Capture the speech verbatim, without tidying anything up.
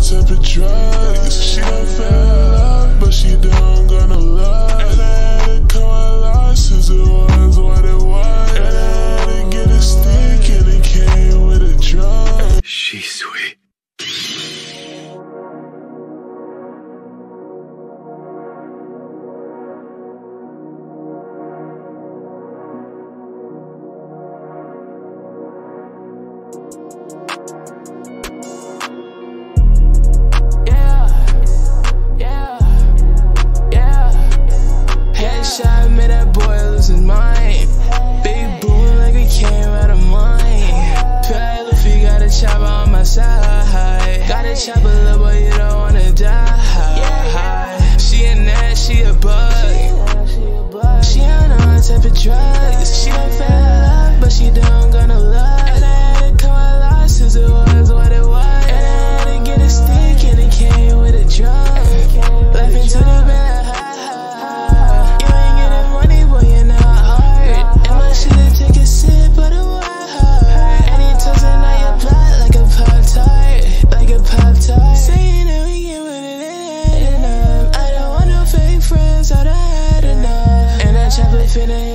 type of drugs. She don't feel love, but she don't got no love. And I had to coalesce since it was what it was. And I had to get a stick and it came with a drum. She's sweet. Shot made that boy lose his mind. Big boom like we came out of mine. Feel like Luffy got a chopper on my side. Got a chopper, little boy, you don't wanna die. She a gnat, she a bug. She on all type of drugs. She don't feel love, but she don't got no love. And I had to coalesce since it was what it was. And I had to get a stick and it came with a drum. Laughing to the bed. Finna